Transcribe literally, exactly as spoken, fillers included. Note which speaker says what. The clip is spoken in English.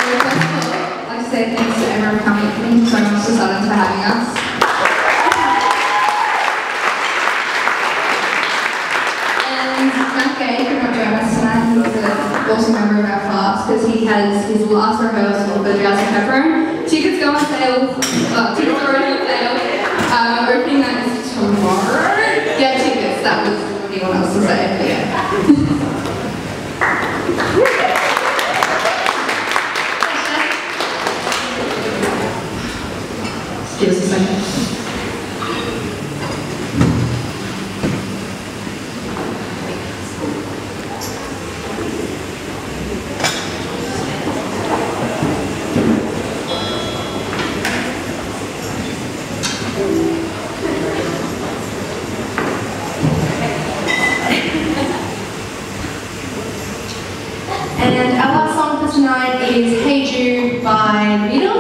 Speaker 1: I'd like to say thanks to everyone for coming. Thank you so much to Suttons for having us. And Matt Gay could not join us tonight. He's an awesome member of our class because he has his last rehearsal for Jazz and Pepperoni. Tickets go on sale. Uh, tickets are already on sale. Um, opening night is tomorrow. Get tickets. That was anyone else to say. But yeah. Give us a second. And our last song for tonight is Hey Jude by Middle.